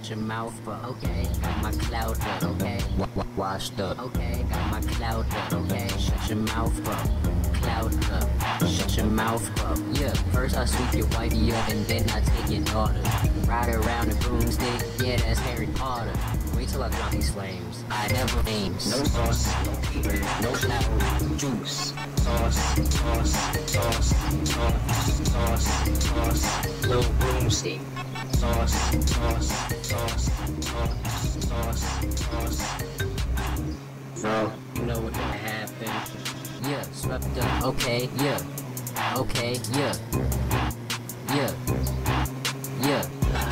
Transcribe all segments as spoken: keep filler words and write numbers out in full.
shut your mouth up. Okay, got my cloud up. Okay, w w washed up. Okay, got my cloud up. Okay, shut your mouth up. Cloud up, shut your mouth up. Yeah, first I sweep your wifey up and then I take your daughter. Ride around the broomstick, yeah, that's Harry Potter. Wait till I drop these flames. I never aims. No sauce, no peter, no flour, juice. Sauce, sauce, sauce, sauce, sauce, sauce, little broomstick. Sauce, sauce, sauce, sauce, sauce, sauce. Bro, you know what's gonna happen. Yeah, swept up. Okay, yeah. Okay, yeah. Yeah. Yeah.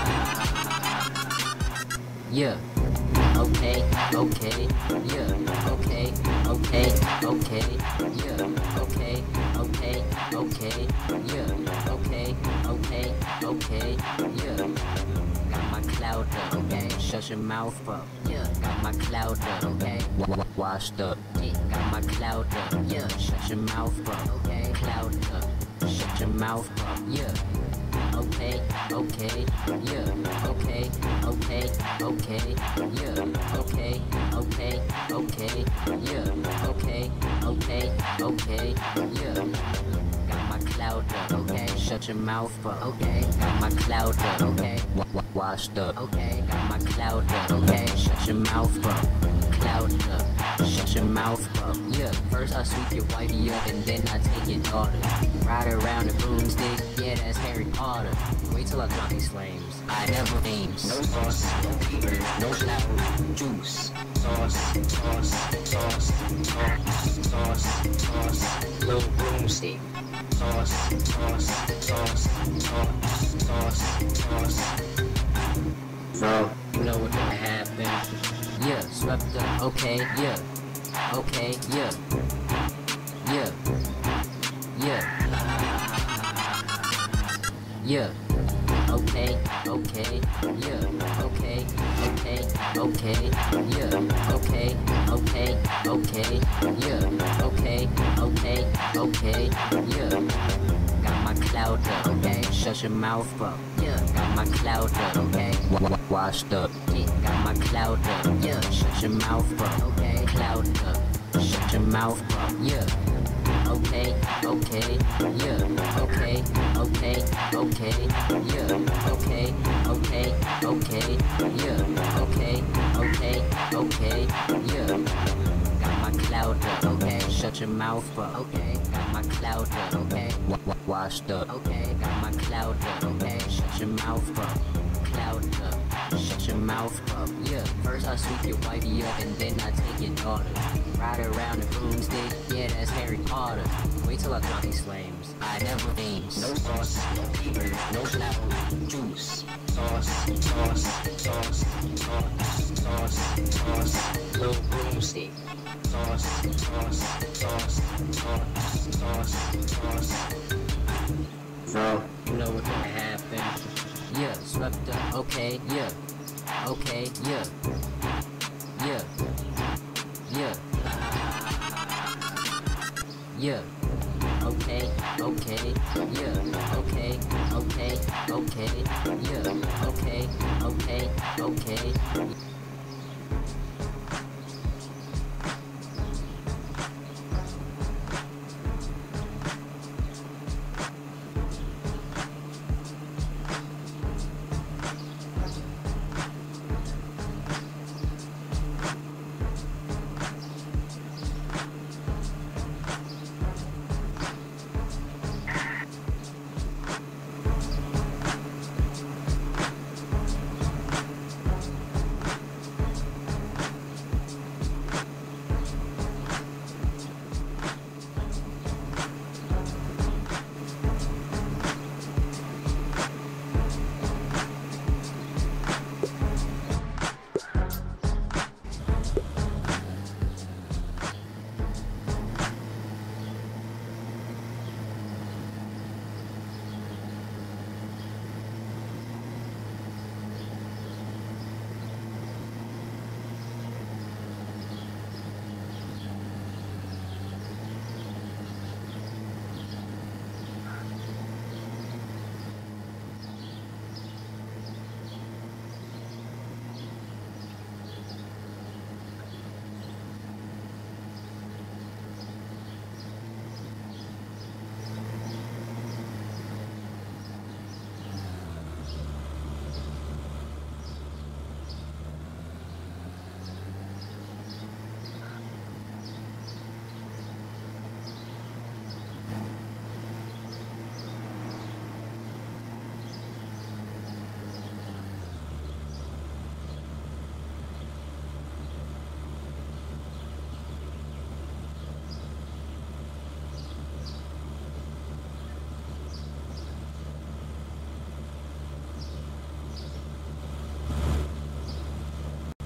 Yeah. Okay, okay, yeah. Okay, okay, okay, yeah. Okay, okay, okay, yeah. Okay, okay, okay, yeah. Got my cloud up, okay. Shut your mouth up, yeah. Got my cloud up, okay. W w washed up, yeah. Got my cloud up, yeah. Shut your mouth up, okay. Cloud up, shut your mouth up, yeah. Okay, okay, yeah. Okay, okay, okay, yeah. Okay, okay, okay, yeah. Okay, okay, okay, yeah. Got my cloud up, okay. Shut your mouth up, okay. Got my cloud up, okay. W w washed up, okay. Got my cloud up, okay. Shut your mouth up. Cloud up, shut your mouth up. Yeah, first I sweep your wifey up and then I take your daughter. Ride around the broomstick, yeah, that's Harry Potter. Wait till I drop these flames. I never aims. No sauce, no peter, no flour, juice. Sauce, sauce, sauce, sauce, sauce, sauce, little broomstick. Sauce, sauce, sauce, sauce, sauce, sauce. Bro, you know what's gonna happen. Yeah, swept up. Okay, yeah. Okay, yeah. Yeah. Yeah. Yeah. Okay, okay, yeah. Okay, okay, okay, yeah. Okay, okay, okay, yeah. Okay, okay, okay, yeah. Got my cloud up, okay. Shut your mouth up, yeah. Got my cloud up, okay. W w washed up, yeah. Got my cloud up, yeah. Shut your mouth up, okay. Cloud up, shut your mouth up, yeah. Okay, okay, yeah. Okay, okay, okay, yeah. Okay, okay, okay, yeah. Okay, okay, okay, yeah. Got my cloud up, okay. Shut your mouth up, okay. Got my cloud up, okay. W w washed up, okay. Got my cloud up, okay. Shut your mouth up. Cloud up, shut your mouth up, yeah. First I sweep your wifey up and then I take your daughter. Ride around the broomstick, yeah, that's Harry Potter. Wait till I drop these flames. I never aims. No sauce, no peter, no flour, juice. Sauce, sauce, sauce, sauce, sauce, sauce, little broomstick. Sauce, sauce, sauce, sauce, sauce, sauce. Bro, you know what's gonna happen. Yeah, swept up. Okay, yeah. Okay, yeah. Yeah. Yeah. Yeah. Okay, okay, yeah. Okay, okay, okay, yeah. Okay, okay, okay.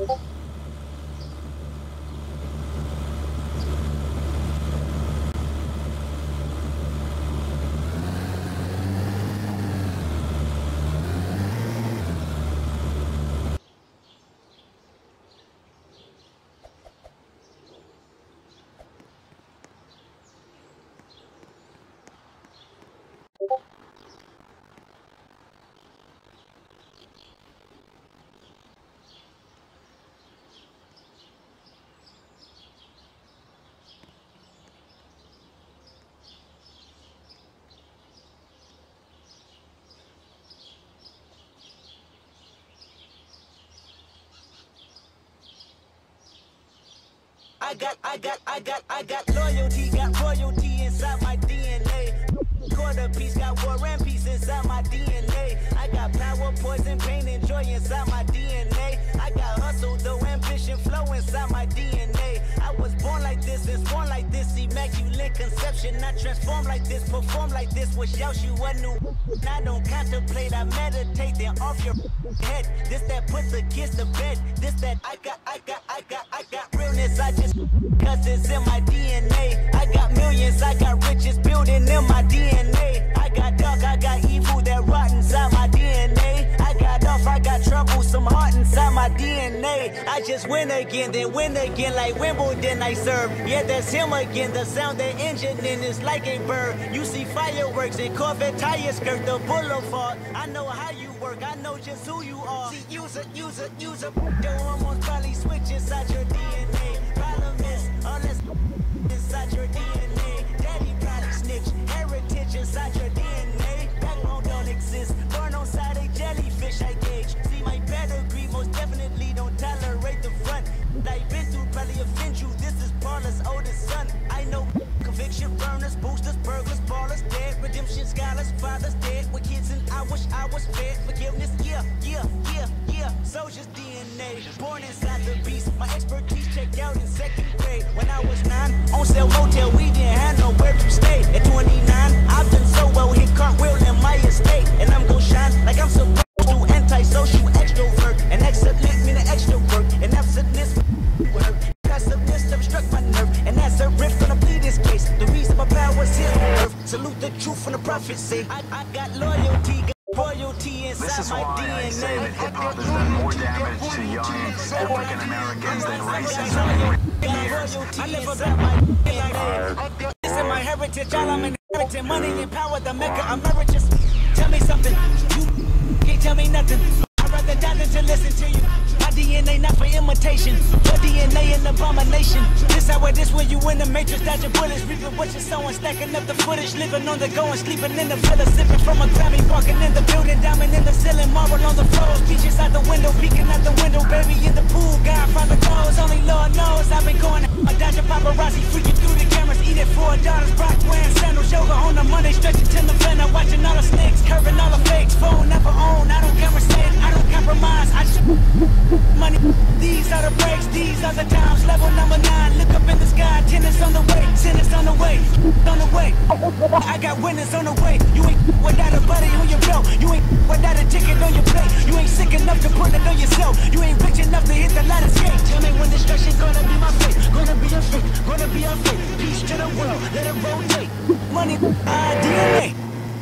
I got, I got, I got, I got loyalty, got royalty inside my D N A. Quarter piece, got war and peace inside my D N A. I got power, poison, pain, and joy inside my D N A. I got hustle, though, ambition, flow inside my D N A. I was born like this, and born like this, immaculate conception. Not transformed like this, perform like this, was Yeshua new. I don't contemplate, I meditate, then off your head. This that put the kids to bed. This that I got, I got, I got, I got realness. I just cause it's in my D N A. I got millions, I got riches building in my D N A. I got dark, I got evil that rot inside my D N A. I got off, I got trouble, some heart inside my D N A. I just win again, then win again like Wimbledon I serve. Yeah, that's him again, the sound the engine in is like a bird. You see fireworks and Corvette tires skirt the boulevard. I know how you work, I know just who you are. See, use a, use a, use a, your hormones probably switch inside your D N A. Problem is, all that's inside your D N A. Daddy probably snitch, heritage inside your D N A. Backbone don't exist, born on side a jellyfish I gauge. See my pedigree, most definitely don't tolerate the front. I've been through probably offend you, this is Paula's oldest son. I know conviction burners, boosters, burglars, ballers, dead, redemption scholars, fathers dead with kids and I wish I was fed. Forgiveness, yeah, yeah, yeah, yeah. Soldier's D N A, born inside the beast. My expertise checked out in second grade. When I was nine, on sale motel, we didn't have nowhere to stay. At twenty-nine, I've done so well, hit cartwheel in my estate. And I'm gon' shine like I'm supposed to. Anti-social extrovert, and excellent meaning extra work, and absentness work. Passiveness never struck my nerve, and that's a riff gonna plead this case. The reason my power's here on earth. Salute the truth from the prophecy. I, I got loyalty, got royalty inside my D N A. This is why I say that hip-hop has done more damage to young African Americans than racism in years. I live about my D N A. This is my heritage, all I'm inheriting. Money and power, the maker emeritus. Tell me something, you can't tell me nothing. I'd rather die than to listen to you. My D N A not for imitation, your D N A an abomination. This how it is when you in the matrix, dodging bullets, reaping what you're sowing, stacking up the footage, living on the go and sleeping in the villa, sipping from a Grammy, walking in the building, diamond in the ceiling, marble on the floors, beaches out the window, peeking out the window, baby in the pool, God, private clothes, only Lord knows I've been going. I dodge a paparazzi, freaking through the cameras, eating four daughters, Brock wearing sandals, yoga on the Monday, stretching to the November, watching all the snakes, curving all the fakes, phone never own, I don't conversate, I don't compromise, I just money. These are the breaks, these are the times. Level number nine, look up in the sky. Tennis on the way, tennis on the way, on the way. I got winners on the way. You ain't without a buddy on your belt. You ain't without a ticket on your plate. You ain't sick enough to put it on yourself. You ain't rich enough to hit the ladder skate. Tell me when destruction gonna be my fate. Gonna be a fate, gonna be a fate. Peace to the world, let it rotate. Money, I D N A.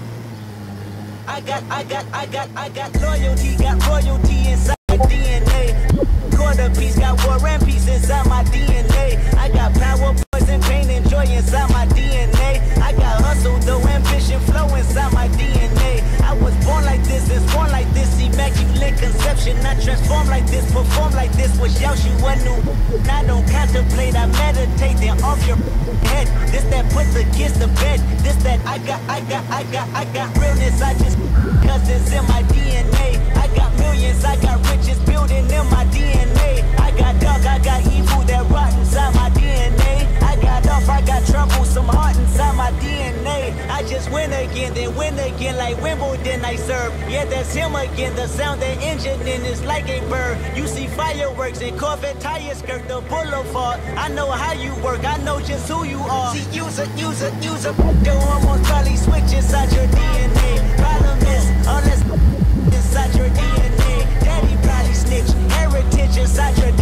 I got, I got, I got, I got loyalty, got royalty inside my D N A. Quarter piece, got war and peace inside my D N A. I got power, poison, pain, and joy inside my D N A. I got hustle, though, ambition, flow inside my D N A. I was born like this, and born like this, immaculate conception. Not transformed like this, perform like this, was Yeshua new. I don't contemplate, I meditate, then off your head. This that put the kids to bed. This that I got, I got, I got, I got realness. I just cause it's in my D N A. I got millions, I got riches building in my D N A. I got dark, I got evil that rot inside my D N A. I got off, I got trouble, some heart inside my D N A. I just win again, then win again like Wimbledon I serve. Yeah, that's him again, the sound the engine in is like a bird. You see fireworks and Corvette tires skirt the boulevard. I know how you work, I know just who you are. See, use a, use a, use a, your hormones probably switch inside your D N A. Problem is, all that's inside your D N A. Daddy probably snitch, heritage inside your D N A.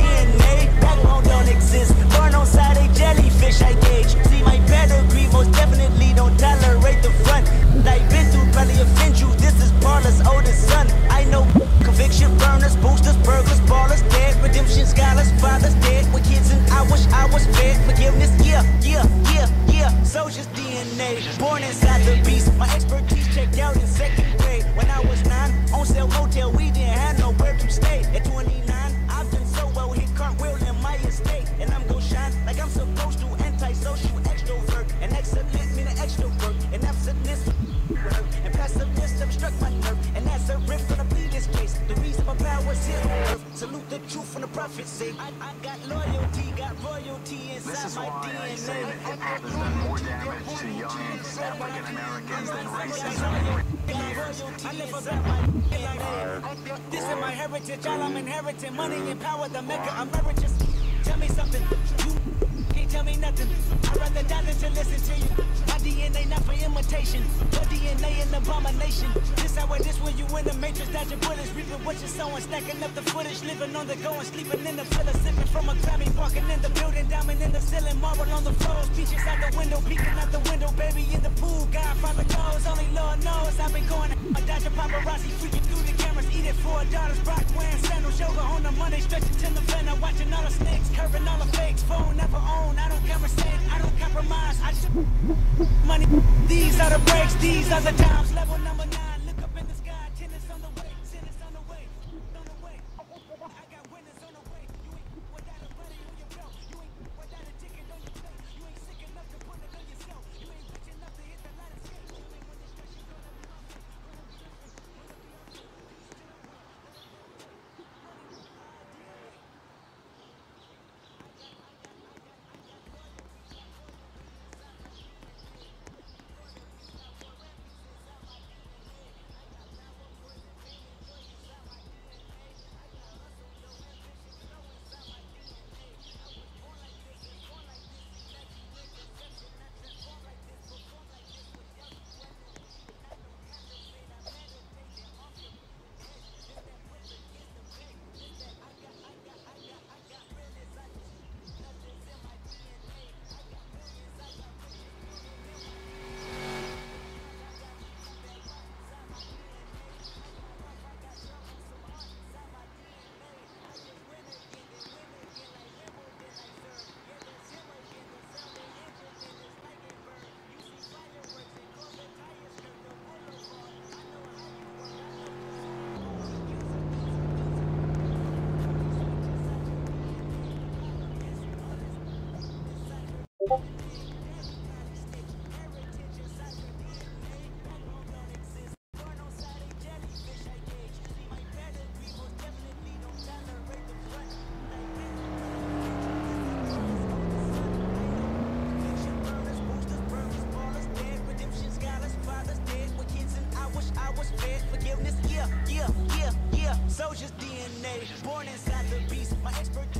the sun. I know conviction burners, boosters, burglars, ballers, dead, redemption scholars, fathers dead with kids, and I wish I was fed forgiveness. Yeah, yeah, yeah, yeah. Soldier's D N A, born inside the beast. My expertise checked out in second grade. When I was nine, on sale motel, we didn't have nowhere to stay. At twenty-nine, I've done so well, hit cartwheel in my estate, and I'm gon' shine like I'm supposed to. Anti-social extrovert, and excellent meaning extra work, and absentness and passiveness have struck my nerve, and that's a riff gonna be this case. The reason my power's here on earth. Salute the truth from the prophecy. I, I got loyalty, got royalty inside This is my why D N A. I say that hip hop has done more damage to young African Americans than racism in years. I live about my D N A. This is my heritage, all I'm inheriting. Money and power, the mecca emeritus. Tell me something, you can't tell me nothing. I'd rather die than to listen to you. My D N A not for imitation, your D N A an abomination. This how it is when you in the matrix, dodging bullets, reaping what you're sowing, stacking up the footage, living on the go and sleeping in the villa, sipping from a Grammy, walking in the building, diamond in the ceiling, marble on the floors, beaches out the window, peeking out the window, baby in the pool, Godfather goes, only Lord knows I've been going. I dodging paparazzi, freaking through the cameras, eating four dollars, Brock wearing sandals, yoga on the Monday, stretching to the November, watching all the snakes, curving all the fakes, phone never own, I don't conversate, I don't compromise, I just money. These are the breaks, these are the times. Level number nine, look up in the sky, tennis on the way, tennis on the way, on the way. I got winners on the way. You ain't without a buddy on your belt. You ain't without a ticket on your plate. You ain't sick enough to put it on yourself. You ain't rich enough to hit the light of skate. You ain't when the stress is gonna be off. Soldier's D N A, born inside the beast. My expertise